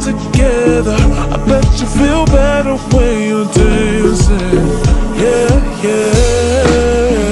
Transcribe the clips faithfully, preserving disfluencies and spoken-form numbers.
together. I bet you feel better when you're dancing. Yeah, yeah.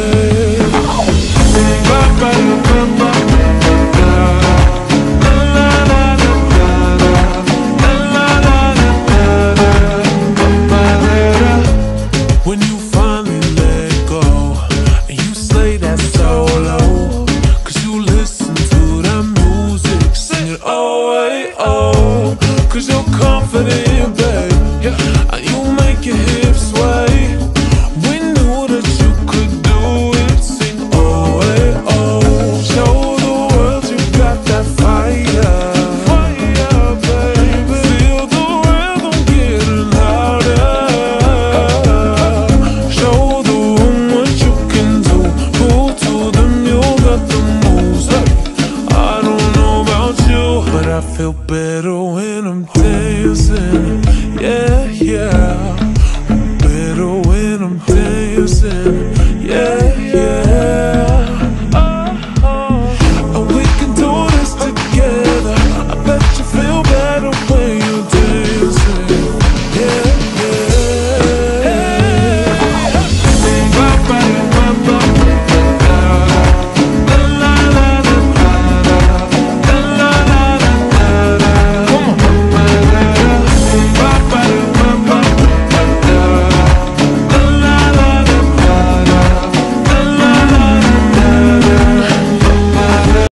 When you finally let go and you slay that solo, cause you listen to the music, sing it oh, hey, oh, cause you're confident, babe, yeah, and you make your hips sway. We knew that you could do it, sing oh, hey, oh, show the world you got that fire, fire, baby, feel the rhythm getting louder. I feel better when I'm dancing, yeah, yeah. Better when I'm dancing, yeah.